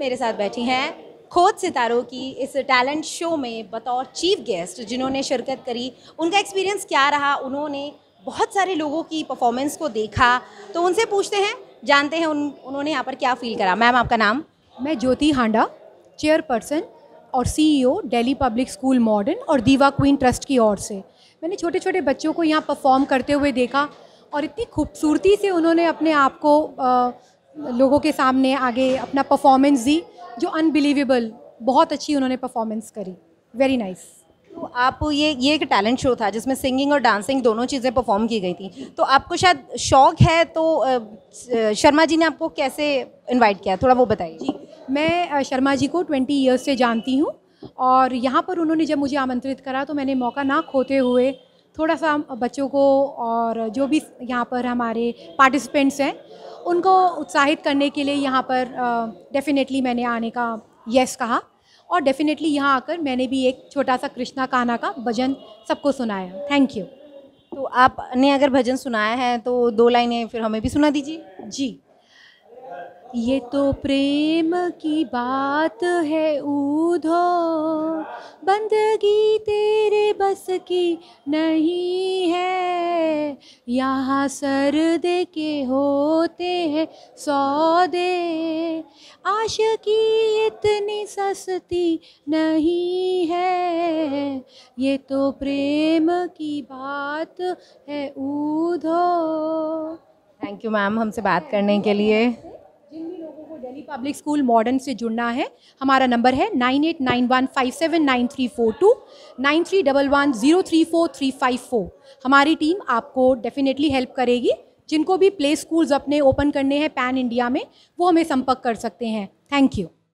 मेरे साथ बैठी हैं खोज सितारों की इस टैलेंट शो में बतौर चीफ गेस्ट जिन्होंने शिरकत करी। उनका एक्सपीरियंस क्या रहा, उन्होंने बहुत सारे लोगों की परफॉर्मेंस को देखा, तो उनसे पूछते हैं, जानते हैं उन्होंने यहाँ पर क्या फील करा। मैम, आपका नाम? मैं ज्योति हांडा, चेयरपर्सन और CEO Delhi public school modern और दीवा क्वीन ट्रस्ट की ओर से। मैंने छोटे छोटे बच्चों को यहाँ परफॉर्म करते हुए देखा और इतनी खूबसूरती से उन्होंने अपने आप को लोगों के सामने आगे अपना परफॉर्मेंस दी, जो अनबिलीवेबल, बहुत अच्छी उन्होंने परफॉर्मेंस करी। Very nice. तो आप ये एक टैलेंट शो था जिसमें सिंगिंग और डांसिंग दोनों चीज़ें परफॉर्म की गई थी, तो आपको शायद शौक है, तो शर्मा जी ने आपको कैसे इनवाइट किया, थोड़ा वो बताइए। जी, मैं शर्मा जी को 20 ईयर्स से जानती हूँ और यहाँ पर उन्होंने जब मुझे आमंत्रित करा तो मैंने मौका ना खोते हुए थोड़ा सा बच्चों को और जो भी यहाँ पर हमारे पार्टिसिपेंट्स हैं उनको उत्साहित करने के लिए यहाँ पर डेफिनेटली मैंने आने का यस कहा और डेफिनेटली यहाँ आकर मैंने भी एक छोटा सा कृष्णा कान्हा का भजन सबको सुनाया। Thank you. तो आपने अगर भजन सुनाया है तो 2 लाइनें फिर हमें भी सुना दीजिए। जी। ये तो प्रेम की बात है ऊधो, बंदगी तेरे बस की नहीं है, यहाँ सर दे के होते हैं सौदे, आशिकी इतनी सस्ती नहीं है, ये तो प्रेम की बात है ऊधो। थैंक यू मैम हमसे बात करने के लिए। जिन भी लोगों को दिल्ली पब्लिक स्कूल मॉडर्न से जुड़ना है, हमारा नंबर है 9891579342, 9311034354। हमारी टीम आपको डेफिनेटली हेल्प करेगी। जिनको भी प्ले स्कूल्स अपने ओपन करने हैं पैन इंडिया में, वो हमें संपर्क कर सकते हैं। Thank you.